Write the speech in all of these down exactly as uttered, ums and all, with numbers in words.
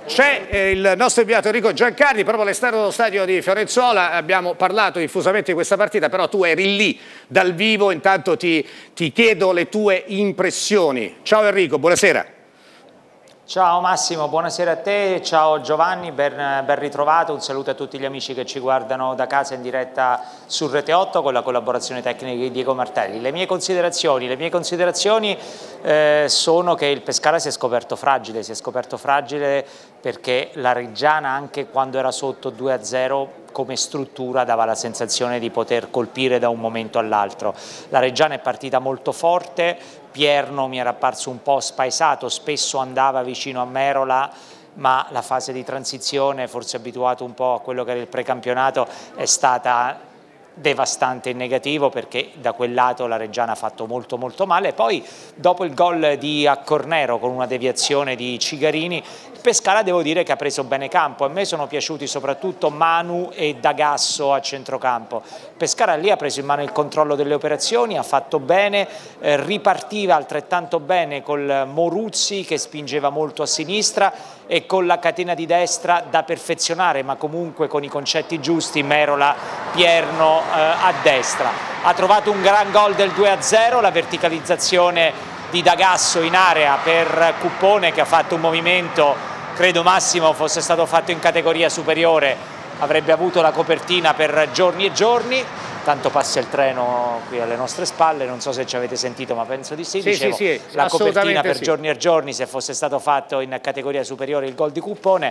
C'è eh, il nostro inviato Enrico Giancarli, proprio all'esterno dello stadio di Fiorenzuola. Abbiamo parlato diffusamente di questa partita, però tu eri lì dal vivo, intanto ti, ti chiedo le tue impressioni. Ciao Enrico, buonasera. Ciao Massimo, buonasera a te, ciao Giovanni, ben, ben ritrovato, un saluto a tutti gli amici che ci guardano da casa in diretta su Rete otto con la collaborazione tecnica di Diego Martelli. Le mie considerazioni, le mie considerazioni eh, sono che il Pescara si è scoperto fragile, si è scoperto fragile perché la Reggiana anche quando era sotto due a zero come struttura dava la sensazione di poter colpire da un momento all'altro. La Reggiana è partita molto forte, Pierno mi era apparso un po' spaesato, spesso andava vicino a Merola, ma la fase di transizione, forse abituato un po' a quello che era il precampionato, è stata devastante in negativo perché da quel lato la Reggiana ha fatto molto molto male. Poi dopo il gol di Accornero con una deviazione di Cigarini, il Pescara devo dire che ha preso bene campo. A me sono piaciuti soprattutto Manu e D'Agasso a centrocampo. Pescara lì ha preso in mano il controllo delle operazioni, ha fatto bene, eh, ripartiva altrettanto bene col Moruzzi che spingeva molto a sinistra e con la catena di destra da perfezionare, ma comunque con i concetti giusti, Merola, Pierno eh, a destra. Ha trovato un gran gol del due a zero, la verticalizzazione di D'Agasso in area per Cuppone che ha fatto un movimento, credo Massimo fosse stato fatto in categoria superiore, avrebbe avuto la copertina per giorni e giorni. Tanto passa il treno qui alle nostre spalle, non so se ci avete sentito ma penso di sì, sì, dicevo, sì, sì, la copertina per sì. giorni e giorni se fosse stato fatto in categoria superiore il gol di Cuppone.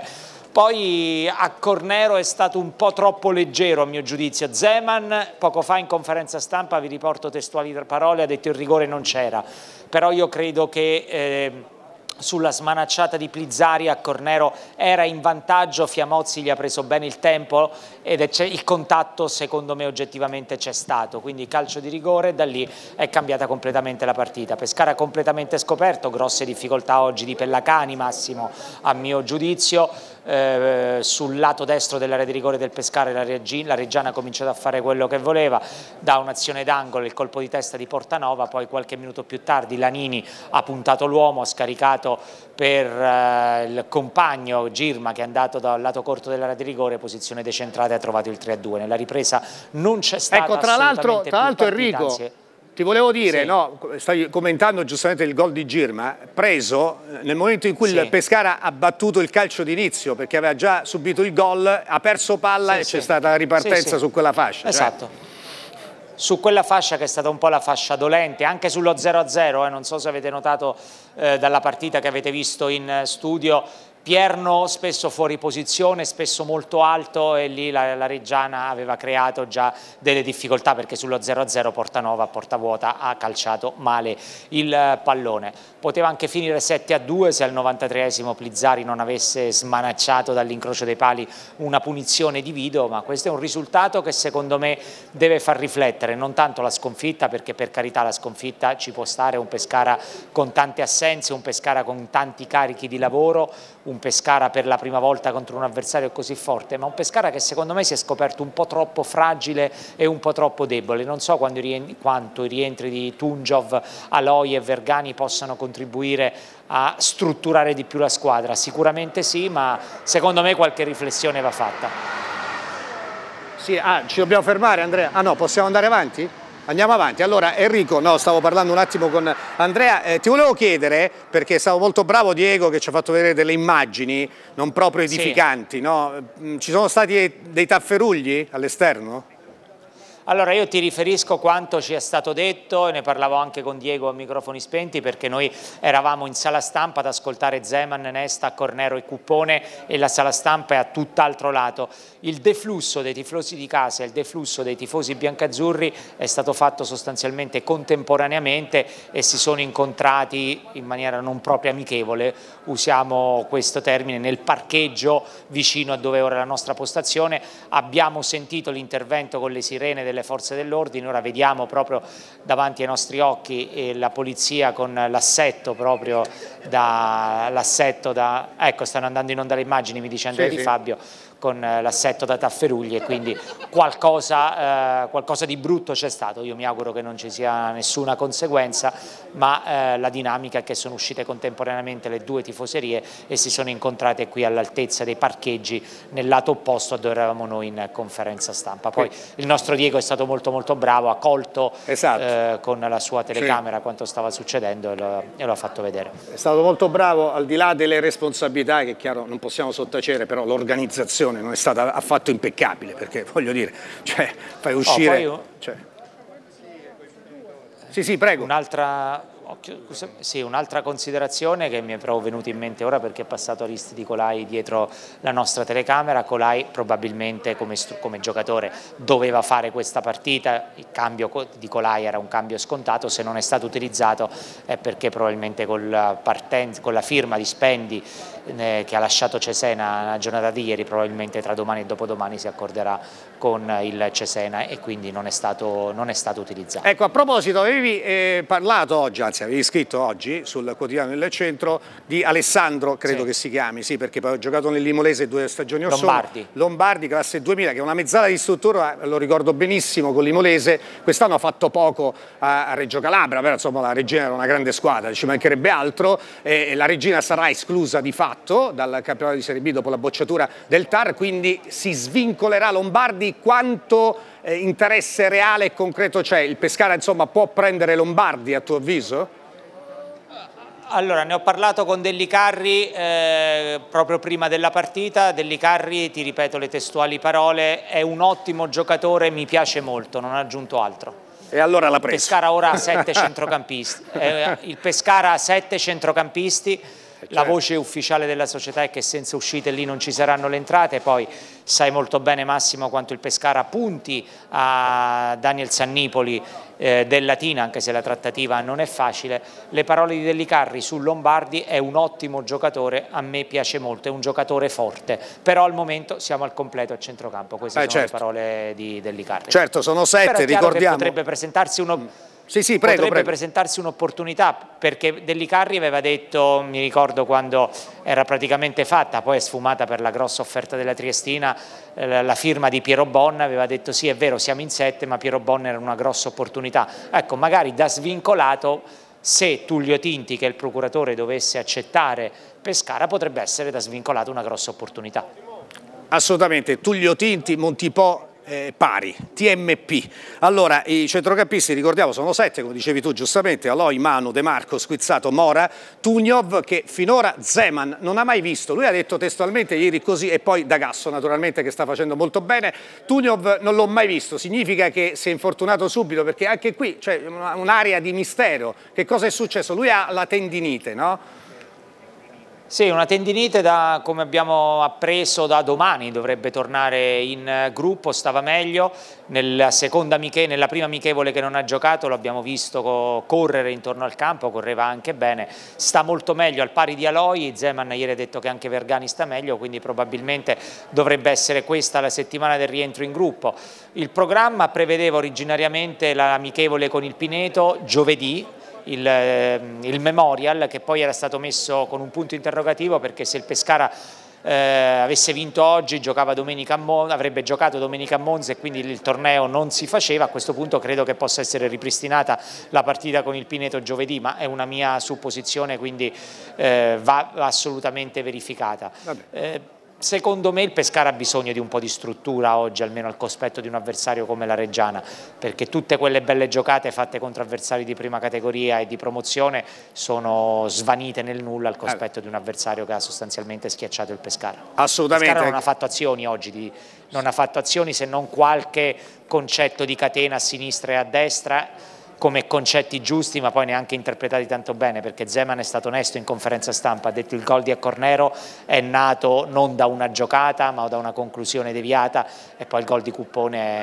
Poi Accornero è stato un po' troppo leggero a mio giudizio. Zeman poco fa in conferenza stampa, vi riporto testuali parole, ha detto il rigore non c'era, però io credo che eh, sulla smanacciata di Plizzari Accornero era in vantaggio, Fiamozzi gli ha preso bene il tempo ed è, il contatto secondo me oggettivamente c'è stato, quindi calcio di rigore, da lì è cambiata completamente la partita. Pescara completamente scoperto, grosse difficoltà oggi di Pellacani Massimo a mio giudizio, eh, sul lato destro dell'area di rigore del Pescara la, Reggi, la Reggiana ha cominciato a fare quello che voleva, da un'azione d'angolo il colpo di testa di Portanova, poi qualche minuto più tardi Lanini ha puntato l'uomo, ha scaricato per eh, il compagno Girma che è andato dal lato corto dell'area di rigore, posizione decentrata e ha trovato il tre a due. Nella ripresa non c'è stata ecco, tra l'altro Enrico, anzi, ti volevo dire, sì. no, stai commentando giustamente il gol di Girma, preso nel momento in cui sì. il Pescara ha battuto il calcio d'inizio perché aveva già subito il gol, ha perso palla sì, e sì. c'è stata la ripartenza sì, sì. su quella fascia. Esatto. Cioè. Su quella fascia che è stata un po' la fascia dolente, anche sullo zero a zero, eh, non so se avete notato eh, dalla partita che avete visto in studio, Pierno spesso fuori posizione, spesso molto alto e lì la, la Reggiana aveva creato già delle difficoltà perché sullo zero a zero Portanova a porta vuota ha calciato male il pallone. Poteva anche finire sette a due se al novantatreesimo Plizzari non avesse smanacciato dall'incrocio dei pali una punizione di Vido, ma questo è un risultato che secondo me deve far riflettere, non tanto la sconfitta perché per carità la sconfitta ci può stare, un Pescara con tante assenze, un Pescara con tanti carichi di lavoro, un Pescara per la prima volta contro un avversario così forte, ma un Pescara che secondo me si è scoperto un po' troppo fragile e un po' troppo debole. Non so quando i quanto i rientri di Tunjov, Aloi e Vergani possano contribuire a strutturare di più la squadra, sicuramente sì, ma secondo me qualche riflessione va fatta. Sì, ah, ci dobbiamo fermare Andrea? Ah no, possiamo andare avanti? Andiamo avanti. Allora Enrico, no, stavo parlando un attimo con Andrea, eh, ti volevo chiedere, perché è stato molto bravo Diego che ci ha fatto vedere delle immagini non proprio edificanti, sì. no? Ci sono stati dei tafferugli all'esterno? Allora io ti riferisco quanto ci è stato detto, ne parlavo anche con Diego a microfoni spenti perché noi eravamo in sala stampa ad ascoltare Zeman, Nesta, Accornero e Cuppone e la sala stampa è a tutt'altro lato. Il deflusso dei tifosi di casa e il deflusso dei tifosi biancazzurri è stato fatto sostanzialmente contemporaneamente e si sono incontrati in maniera non proprio amichevole, usiamo questo termine, nel parcheggio vicino a dove ora è la nostra postazione. Abbiamo sentito l'intervento con le sirene della delle forze dell'ordine. Ora vediamo proprio davanti ai nostri occhi eh, la polizia con l'assetto proprio da, l'assetto da, ecco stanno andando in onda le immagini, mi dice Andrea sì, Di sì. Fabio, con l'assetto da Tafferugli, e quindi qualcosa, eh, qualcosa di brutto c'è stato. Io mi auguro che non ci sia nessuna conseguenza, ma eh, la dinamica è che sono uscite contemporaneamente le due tifoserie e si sono incontrate qui all'altezza dei parcheggi nel lato opposto a dove eravamo noi in conferenza stampa. Poi il nostro Diego è stato molto molto bravo, ha colto esatto. eh, con la sua telecamera sì. quanto stava succedendo e lo, e lo ha fatto vedere. È stato molto bravo, al di là delle responsabilità che è chiaro non possiamo sottacere, però l'organizzazione non è stata affatto impeccabile, perché voglio dire, cioè, fai uscire... Oh, poi... cioè... Sì, sì, prego. Un'altra... Sì, un'altra considerazione che mi è proprio venuta in mente ora, perché è passato Aristidi Colai dietro la nostra telecamera. Colai probabilmente come, come giocatore doveva fare questa partita, il cambio di Colai era un cambio scontato, se non è stato utilizzato è perché probabilmente con la, con la firma di Spendi eh, che ha lasciato Cesena la giornata di ieri, probabilmente tra domani e dopodomani si accorderà con il Cesena e quindi non è stato, non è stato utilizzato. Ecco, a proposito, avevi eh, parlato oggi, anzi avevi scritto oggi sul quotidiano del Centro di Alessandro, credo sì. che si chiami, sì, perché poi ho giocato nell'Imolese due stagioni or Lombardi. sono. Lombardi, classe duemila, che è una mezzala di struttura, lo ricordo benissimo con l'Imolese. Quest'anno ha fatto poco a, a Reggio Calabria, però insomma la Regina era una grande squadra, ci mancherebbe altro. E la Regina sarà esclusa di fatto dal campionato di Serie B dopo la bocciatura del T A R, quindi si svincolerà Lombardi. Quanto eh, interesse reale e concreto c'è? Il Pescara insomma può prendere Lombardi a tuo avviso? Allora, ne ho parlato con Dellicarri eh, proprio prima della partita. Dellicarri, ti ripeto le testuali parole, è un ottimo giocatore, mi piace molto, non ha aggiunto altro. E allora l'ha preso. Il Pescara ora ha sette centrocampisti, eh, il Pescara ha sette centrocampisti. La voce ufficiale della società è che senza uscite lì non ci saranno le entrate. Poi sai molto bene, Massimo, quanto il Pescara punti a Daniel Sannipoli eh, del Latina, anche se la trattativa non è facile. Le parole di Dellicarri su Lombardi: è un ottimo giocatore, a me piace molto, è un giocatore forte, però al momento siamo al completo a centrocampo. Queste eh, sono certo. le parole di Dellicarri. Certo, sono sette, ricordiamo. Potrebbe presentarsi uno... Mm. Sì, sì, prego, potrebbe prego. presentarsi un'opportunità, perché Dellicarri aveva detto, mi ricordo quando era praticamente fatta, poi è sfumata per la grossa offerta della Triestina, eh, la firma di Piero Bonna, aveva detto sì è vero siamo in sette ma Piero Bonna era una grossa opportunità. Ecco, magari da svincolato, se Tullio Tinti, che è il procuratore, dovesse accettare Pescara, potrebbe essere da svincolato una grossa opportunità. Assolutamente, Tullio Tinti, Montipò, Eh, pari, T M P. Allora, i centrocampisti, ricordiamo, sono sette, come dicevi tu giustamente: Aloi, Manu, De Marco, Squizzato, Mora, Tugnov, che finora Zeman non ha mai visto. Lui ha detto testualmente ieri così, e poi D'Agasso naturalmente, che sta facendo molto bene. Tugnov non l'ho mai visto, significa che si è infortunato subito, perché anche qui c'è un'area di mistero. Che cosa è successo? Lui ha la tendinite, no? Sì, una tendinite, da, come abbiamo appreso, da domani dovrebbe tornare in gruppo, stava meglio. Nella, seconda amiche, nella prima amichevole che non ha giocato l'abbiamo visto correre intorno al campo, correva anche bene, sta molto meglio al pari di Aloi. Zeman ieri ha detto che anche Vergani sta meglio, quindi probabilmente dovrebbe essere questa la settimana del rientro in gruppo. Il programma prevedeva originariamente l'amichevole con il Pineto giovedì, Il, il Memorial, che poi era stato messo con un punto interrogativo, perché se il Pescara eh, avesse vinto oggi giocava domenica a Monza, avrebbe giocato domenica a Monza e quindi il torneo non si faceva. A questo punto credo che possa essere ripristinata la partita con il Pineto giovedì, ma è una mia supposizione, quindi eh, va assolutamente verificata. Eh, Secondo me il Pescara ha bisogno di un po' di struttura oggi, almeno al cospetto di un avversario come la Reggiana, perché tutte quelle belle giocate fatte contro avversari di prima categoria e di promozione sono svanite nel nulla al cospetto eh. di un avversario che ha sostanzialmente schiacciato il Pescara. Assolutamente. Il Pescara non ha fatto azioni oggi, di, non ha fatto azioni se non qualche concetto di catena a sinistra e a destra, come concetti giusti, ma poi neanche interpretati tanto bene, perché Zeman è stato onesto in conferenza stampa, ha detto il gol di Accornero è nato non da una giocata ma da una conclusione deviata, e poi il gol di Cuppone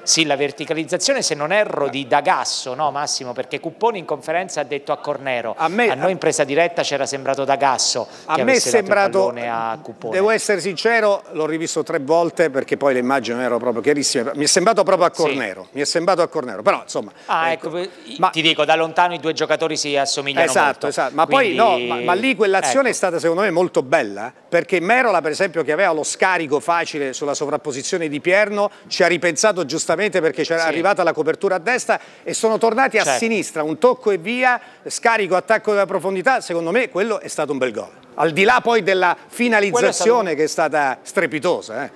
Sì, la verticalizzazione, se non erro, di D'Agasso, no Massimo? Perché Cupponi in conferenza ha detto a Cornero, a, me, a noi in presa diretta c'era sembrato D'Agasso che a me è sembrato, dato il pallone a Cupponi. Devo essere sincero, l'ho rivisto tre volte perché poi le immagini non erano proprio chiarissime, mi è sembrato proprio a Cornero, sì. mi è sembrato a Cornero, però insomma... Ah, ecco, ecco ma, ti dico, da lontano i due giocatori si assomigliano esatto, molto. Esatto, ma quindi, poi no, ma, ma lì quell'azione ecco. è stata secondo me molto bella, perché Merola per esempio, che aveva lo scarico facile sulla sovrapposizione di Pierno, ci ha ripensato giustamente perché c'era sì. arrivata la copertura a destra e sono tornati a certo. sinistra, un tocco e via, scarico, attacco della profondità, secondo me quello è stato un bel gol. Al di là poi della finalizzazione è stato... che è stata strepitosa. Eh.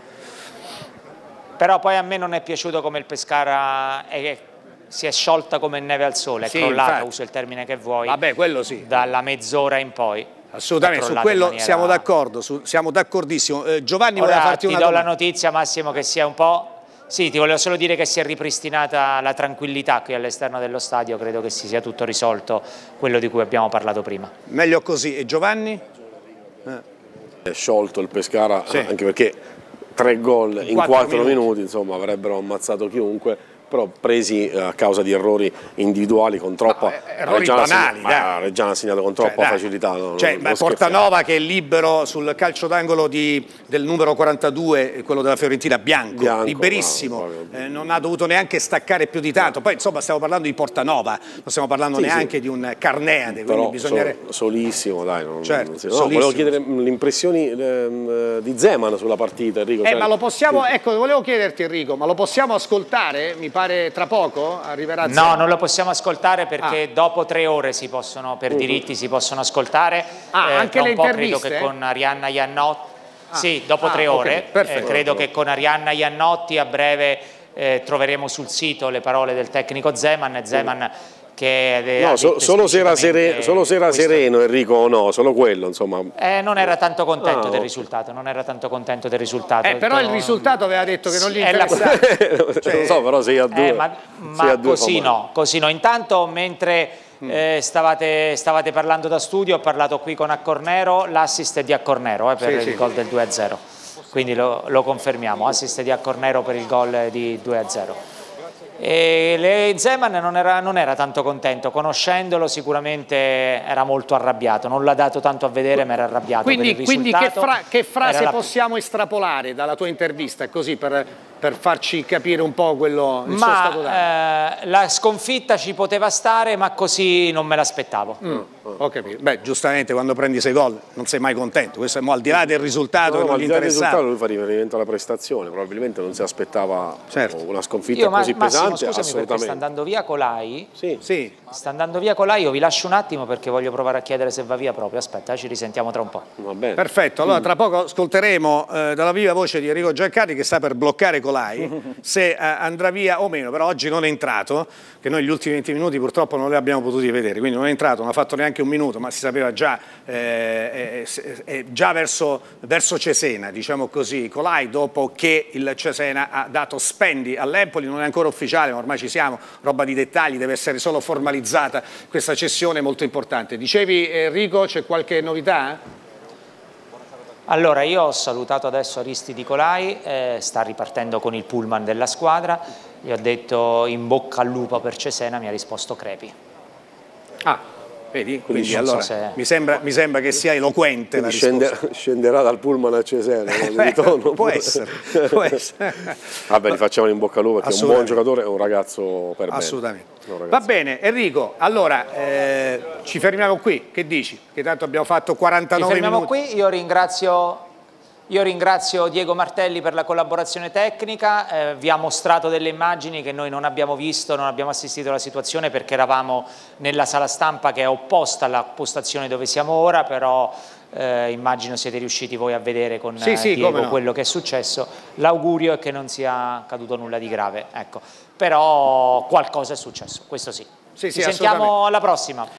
Però poi a me non è piaciuto come il Pescara è, si è sciolta come neve al sole, è sì, crollata, infatti. Uso il termine che vuoi, vabbè, quello sì. dalla mezz'ora in poi. Assolutamente, su quello maniera... siamo d'accordo, siamo d'accordissimo. Eh, Giovanni Ora voleva farti ti una do domanda. la notizia, Massimo, che sia un po'... Sì, ti volevo solo dire che si è ripristinata la tranquillità qui all'esterno dello stadio, credo che si sia tutto risolto, quello di cui abbiamo parlato prima. Meglio così. E Giovanni? Eh. È sciolto il Pescara, sì. anche perché tre gol in, in quattro minuti. minuti, insomma, avrebbero ammazzato chiunque. Però presi a causa di errori individuali con troppa no, errori Reggiana banali, ha, Reggiana ha segnato con troppa cioè, facilità. No, cioè, beh, Portanova che è libero sul calcio d'angolo del numero quarantadue, quello della Fiorentina, Bianco, Bianco liberissimo, no, eh, non ha dovuto neanche staccare più di tanto. Poi insomma stiamo parlando di Portanova, non stiamo parlando sì, neanche sì. di un Carneade, quindi bisognerebbe... So, solissimo, dai. Non, certo, non si... no, volevo chiedere le impressioni eh, di Zeman sulla partita, Enrico. Eh, cioè... ma lo possiamo, ecco, volevo chiederti Enrico, ma lo possiamo ascoltare? Mi pare tra poco arriverà Zeman. No, non lo possiamo ascoltare perché ah. dopo tre ore si possono, per uh -huh. diritti si possono ascoltare. Ah, eh, anche le interviste? Credo che con Arianna Iannotti, ah. sì, dopo ah, tre ore, okay. eh, credo che con Arianna Iannotti a breve eh, troveremo sul sito le parole del tecnico Zeman. Zeman che no, so, solo se era, sere, solo se era sereno Enrico o no, solo quello insomma. Eh, non era tanto contento ah, del risultato, non era tanto contento del risultato. Eh, però il risultato aveva detto che non gli interessava. Cioè, non so, però sei a due. Eh, ma ma due così no, così no. Intanto mentre eh, stavate, stavate parlando da studio, ho parlato qui con Accornero, l'assist è di Accornero eh, per sì, il sì. gol del due a zero. Quindi lo, lo confermiamo, assist di Accornero per il gol di due a zero. E le, Zeman non era, non era tanto contento, conoscendolo sicuramente era molto arrabbiato, non l'ha dato tanto a vedere ma era arrabbiato quindi, per il quindi che, fra, che frase la... possiamo estrapolare dalla tua intervista così per, per farci capire un po' quello, il ma, suo stato d'animo? Eh, la sconfitta ci poteva stare ma così non me l'aspettavo. Mm, ho capito. Beh, giustamente quando prendi sei gol non sei mai contento, questo è al di là del risultato no, che non gli interessava. Lui fa riferimento alla prestazione, probabilmente non si aspettava certo. una sconfitta Io, così ma, pesante. Massimo, scusami perché sta andando via Colai. Sì. Sì. Sta andando via Colai, io vi lascio un attimo perché voglio provare a chiedere se va via proprio. Aspetta, ci risentiamo tra un po'. Va bene. Perfetto, allora tra poco ascolteremo eh, dalla viva voce di Enrico Giaccati che sta per bloccare Colai, se eh, andrà via o meno, però oggi non è entrato, che noi gli ultimi venti minuti purtroppo non li abbiamo potuti vedere, quindi non è entrato, non ha fatto neanche un minuto, ma si sapeva già, eh, eh, eh, già verso, verso Cesena, diciamo così, Colai, dopo che il Cesena ha dato spendi all'Empoli, non è ancora ufficiale, ma ormai ci siamo, roba di dettagli, deve essere solo formalizzata questa cessione molto importante. Dicevi Enrico, c'è qualche novità? Allora, io ho salutato adesso Aristide Colai, eh, sta ripartendo con il pullman della squadra, gli ho detto in bocca al lupo per Cesena, mi ha risposto Crepi. Ah. Vedi? Quindi, Quindi allora, so mi, sembra, mi sembra che sia eloquente la scenderà, scenderà dal pullman a Cesena eh, può essere, può essere. Vabbè, gli facciamo in bocca al lupo perché è un buon giocatore e un ragazzo per bene. Assolutamente. Va bene, Enrico, allora eh, ci fermiamo qui, che dici? Che tanto abbiamo fatto quarantanove minuti. Ci fermiamo minuti. qui, io ringrazio... Io ringrazio Diego Martelli per la collaborazione tecnica, eh, vi ha mostrato delle immagini che noi non abbiamo visto, non abbiamo assistito alla situazione perché eravamo nella sala stampa che è opposta alla postazione dove siamo ora, però eh, immagino siete riusciti voi a vedere con sì, eh, sì, Diego no. quello che è successo. L'augurio è che non sia accaduto nulla di grave, ecco. Però qualcosa è successo, questo sì. Sì, sì, Ci sentiamo alla prossima.